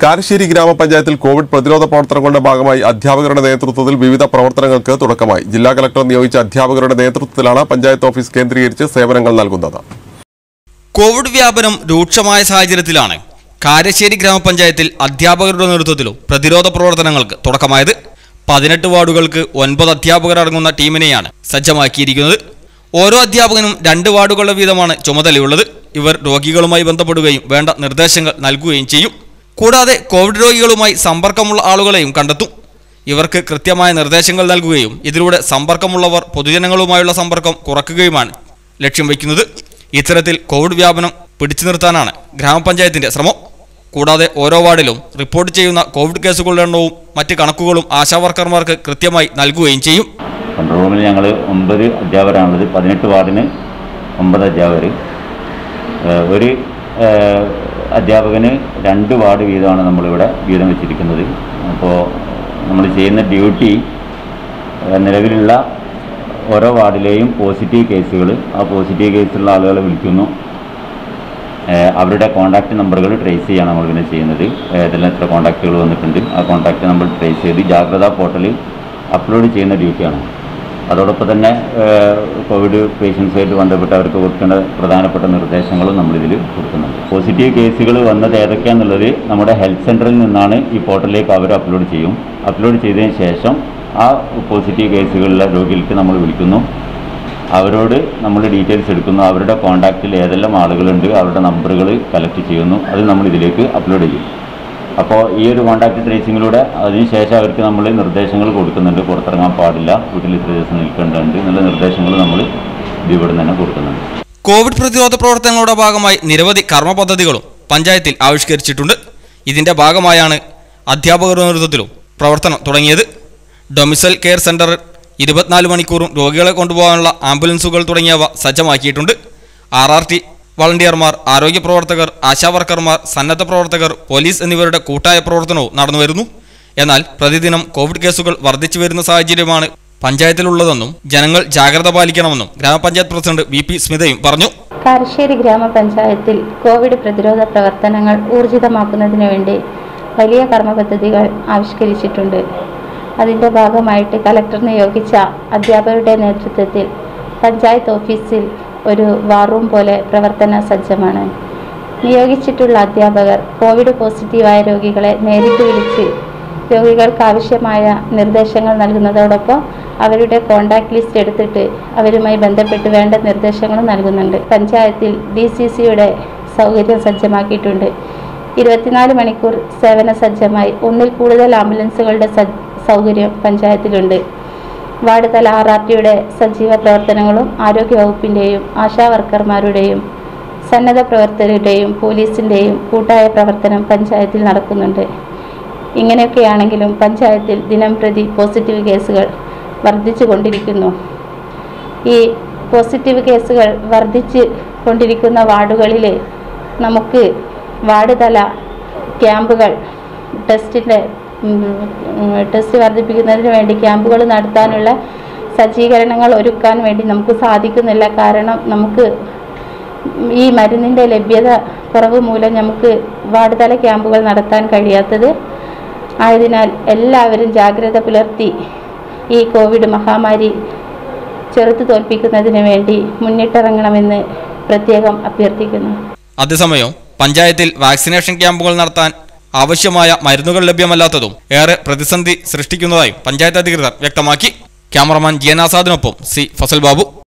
കാരശ്ശേരി ഗ്രാമപഞ്ചായത്തിൽ കോവിഡ് പ്രതിരോധ പ്രവർത്തനങ്ങളുടെ ഭാഗമായി അധ്യാപകരുടെ നേതൃത്വത്തിൽ വിവിധ പ്രവർത്തനങ്ങൾക്ക് തുടക്കമായി. ജില്ലാ കളക്ടർ നിയോഗിച്ച അധ്യാപകരുടെ നേതൃത്വത്തിലാണ് പഞ്ചായത്ത് ഓഫീസ് കേന്ദ്രീകരിച്ച് സേവനങ്ങൾ നൽകുന്നത്. കോവിഡ് വ്യാപനം രൂക്ഷമായ സാഹചര്യത്തിലാണ് കാരശ്ശേരി ഗ്രാമപഞ്ചായത്തിൽ അധ്യാപകരുടെ നേതൃത്വത്തിലും പ്രതിരോധ പ്രവർത്തനങ്ങൾക്ക് തുടക്കമായത്. 18 വാർഡുകൾക്ക് 9 അധ്യാപകർ അടങ്ങുന്ന ടീമിനെയാണ് സജ്ജമാക്കിയിരിക്കുന്നത്. ഓരോ അധ്യാപകനും 2 വാർഡുകളുടെ വീതമാണ് ചുമതലയുള്ളത്. ഇവർ രോഗികളുമായി ബന്ധപ്പെടുകയും വേണ്ട നിർദ്ദേശങ്ങൾ നൽകുകയും ചെയ്യും. കൂടാതെ കോവിഡ് രോഗികളുമായി സമ്പർക്കമുള്ള ആളുകളെയും കണ്ടെത്തും. ഇവർക്ക് കൃത്യമായ നിർദ്ദേശങ്ങൾ നൽകുകയും ഇതിലൂടെ സമ്പർക്കമുള്ളവർ പൊതുജനങ്ങളുമായുള്ള സമ്പർക്കം കുറയ്ക്കുകയുമാണ് ലക്ഷ്യം വയ്ക്കുന്നത്. ഇത്തരത്തിൽ കോവിഡ് വ്യാപനം പിടിച്ചു നിർത്താനാണ് ഗ്രാമപഞ്ചായത്തിന്റെ ശ്രമം. കൂടാതെ ഓരോ വാർഡിലും റിപ്പോർട്ട് ചെയ്യുന്ന കോവിഡ് കേസുകളുടെ എണ്ണവും മറ്റ് കണക്കുകളും ആശാവർക്കർമാർക്ക് കൃത്യമായി നൽകുകയും ചെയ്യും. കൺട്രോൾ റൂമിൽ ഞങ്ങൾ 9 അധ്യാപകരാണുള്ളത്. 18 വാർഡിന് 9 അധ്യാപകർ. ഒരു അധ്യാപകന് 2 വാർഡ് വീതമാണ് നമ്മളിവിടെ വീതം വെച്ചിരിക്കുന്നത്. അപ്പോൾ നമ്മൾ ചെയ്യുന്ന ഡ്യൂട്ടി നിലവിലുള്ള ഓരോ വാർഡിലെയും പോസിറ്റീവ് കേസുകൾ, ആ പോസിറ്റീവ് കേസുള്ള ആളുകളെ വിളിക്കുന്നു. അവരുടെ കോൺടാക്റ്റ് നമ്പറുകൾ ട്രേസ് ചെയ്യാണ് നമ്മൾ പിന്നെ ചെയ്യുന്നത്. ഏതെല്ലാം എത്ര കോൺടാക്റ്റുകൾ വന്നിട്ടുണ്ട് ആ കോൺടാക്റ്റ് നമ്പർ ട്രേസ് ചെയ്ത് ജാഗ്രതാ പോർട്ടലിൽ അപ്ലോഡ് ചെയ്യുന്ന ഡ്യൂട്ടിയാണ്. അതോടൊപ്പം തന്നെ കോവിഡ് പേഷ്യൻസുമായിട്ട് ബന്ധപ്പെട്ട് അവർക്ക് കൊടുക്കേണ്ട പ്രധാനപ്പെട്ട നിർദ്ദേശങ്ങളും നമ്മളിതിൽ കൊടുക്കുന്നുണ്ട്. പോസിറ്റീവ് കേസുകൾ വന്നത് ഏതൊക്കെയാണെന്നുള്ളത് നമ്മുടെ ഹെൽത്ത് സെൻ്ററിൽ നിന്നാണ് ഈ പോർട്ടലിലേക്ക് അവർ അപ്ലോഡ് ചെയ്യും. അപ്ലോഡ് ചെയ്തതിന് ശേഷം ആ പോസിറ്റീവ് കേസുകളിലെ രോഗികൾക്ക് നമ്മൾ വിളിക്കുന്നു. അവരോട് നമ്മൾ ഡീറ്റെയിൽസ് എടുക്കുന്നു. അവരുടെ കോൺടാക്റ്റിൽ ഏതെല്ലാം ആളുകളുണ്ട് അവരുടെ നമ്പറുകൾ കളക്ട് ചെയ്യുന്നു. അത് നമ്മൾ ഇതിലേക്ക് അപ്ലോഡ് ചെയ്യും. അപ്പോൾ ഈ ഒരു കോൺടാക്റ്റ് ട്രേസിങ്ങിലൂടെ അതിനുശേഷം അവർക്ക് നമ്മൾ നിർദ്ദേശങ്ങൾ കൊടുക്കുന്നുണ്ട്. പുറത്തിറങ്ങാൻ പാടില്ല, വീട്ടിൽ ഇത്ര ദിവസം നിൽക്കേണ്ടതുണ്ട് എന്നുള്ള നിർദ്ദേശങ്ങൾ നമ്മൾ ഇവിടെ തന്നെ കൊടുക്കുന്നുണ്ട്. കോവിഡ് പ്രതിരോധ പ്രവർത്തനങ്ങളുടെ ഭാഗമായി നിരവധി കർമ്മ പദ്ധതികളും പഞ്ചായത്തിൽ ആവിഷ്കരിച്ചിട്ടുണ്ട്. ഇതിന്റെ ഭാഗമായാണ് അധ്യാപകരുടെ നേതൃത്വത്തിലും പ്രവർത്തനം തുടങ്ങിയത്. ഡൊമിസൈൽ കെയർ സെന്റർ 24 മണിക്കൂറും രോഗികളെ കൊണ്ടുപോകാനുള്ള ആംബുലൻസുകൾ തുടങ്ങിയവ സജ്ജമാക്കിയിട്ടുണ്ട്. RRT വളണ്ടിയർമാർ, ആരോഗ്യ പ്രവർത്തകർ, ആശാവർക്കർമാർ, സന്നദ്ധ പ്രവർത്തകർ, പോലീസ് എന്നിവരുടെ കൂട്ടായ പ്രവർത്തനവും നടന്നുവരുന്നു. എന്നാൽ പ്രതിദിനം കോവിഡ് കേസുകൾ വർദ്ധിച്ചു വരുന്ന സാഹചര്യമാണ് പഞ്ചായത്തിലുള്ളതെന്നും ജനങ്ങൾ ജാഗ്രത പാലിക്കണമെന്നും ഗ്രാമപഞ്ചായത്ത് പ്രസിഡന്റ് VP സ്മിതയും പറഞ്ഞു. കാരശ്ശേരി ഗ്രാമപഞ്ചായത്തിൽ കോവിഡ് പ്രതിരോധ പ്രവർത്തനങ്ങൾ ഊർജിതമാക്കുന്നതിന് വേണ്ടി വലിയ കർമ്മ പദ്ധതികൾ ആവിഷ്കരിച്ചിട്ടുണ്ട്. അതിൻ്റെ ഭാഗമായിട്ട് കളക്ടർ നിയോഗിച്ച അധ്യാപകരുടെ നേതൃത്വത്തിൽ പഞ്ചായത്ത് ഓഫീസിൽ ഒരു വാർ റൂം പോലെ പ്രവർത്തന സജ്ജമാണ്. നിയോഗിച്ചിട്ടുള്ള അധ്യാപകർ കോവിഡ് പോസിറ്റീവായ രോഗികളെ നേരിട്ട് വിളിച്ച് രോഗികൾക്ക് ആവശ്യമായ നിർദ്ദേശങ്ങൾ നൽകുന്നതോടൊപ്പം അവരുടെ കോൺടാക്ട് ലിസ്റ്റ് എടുത്തിട്ട് അവരുമായി ബന്ധപ്പെട്ട് വേണ്ട നിർദ്ദേശങ്ങളും നൽകുന്നുണ്ട്. പഞ്ചായത്തിൽ DCCയുടെ സൗകര്യം സജ്ജമാക്കിയിട്ടുണ്ട്. 24 മണിക്കൂർ സേവന സജ്ജമായി 1-ൽ കൂടുതൽ ആംബുലൻസുകളുടെ സൗകര്യം പഞ്ചായത്തിലുണ്ട്. വാർഡ് തല RRTയുടെ സജീവ പ്രവർത്തനങ്ങളും ആരോഗ്യവകുപ്പിൻ്റെയും ആശാവർക്കർമാരുടെയും സന്നദ്ധ പ്രവർത്തകരുടെയും പോലീസിൻ്റെയും കൂട്ടായ പ്രവർത്തനം പഞ്ചായത്തിൽ നടക്കുന്നുണ്ട്. ഇങ്ങനെയൊക്കെയാണെങ്കിലും പഞ്ചായത്തിൽ ദിനംപ്രതി പോസിറ്റീവ് കേസുകൾ വർദ്ധിച്ചു കൊണ്ടിരിക്കുന്നു. ഈ പോസിറ്റീവ് കേസുകൾ വർദ്ധിച്ചു കൊണ്ടിരിക്കുന്ന വാർഡുകളിൽ നമുക്ക് വാർഡ് തല ക്യാമ്പുകൾ ടെസ്റ്റ് വർദ്ധിപ്പിക്കുന്നതിന് വേണ്ടി ക്യാമ്പുകൾ നടത്താനുള്ള സജ്ജീകരണങ്ങൾ ഒരുക്കാൻ വേണ്ടി നമുക്ക് സാധിക്കുന്നില്ല. കാരണം നമുക്ക് ഈ മരുന്നിൻ്റെ ലഭ്യത കുറവ് മൂലം നമുക്ക് വാർഡ് തല ക്യാമ്പുകൾ നടത്താൻ കഴിയാത്തത് ആയതിനാൽ എല്ലാവരും ജാഗ്രത പുലർത്തി ഈ കോവിഡ് മഹാമാരി ചെറുത്തു തോൽപ്പിക്കുന്നതിന് വേണ്ടി മുന്നിട്ടിറങ്ങണമെന്ന് പ്രത്യേകം അഭ്യർത്ഥിക്കുന്നു. അതേസമയം പഞ്ചായത്തിൽ വാക്സിനേഷൻ ക്യാമ്പുകൾ നടത്താൻ ആവശ്യമായ മരുന്നുകൾ ലഭ്യമല്ലാത്തതും ഏറെ പ്രതിസന്ധി സൃഷ്ടിക്കുന്നതായും പഞ്ചായത്ത് അധികൃതർ വ്യക്തമാക്കി. ക്യാമറമാൻ GN ആസാദിനൊപ്പം C. ഫസൽ ബാബു.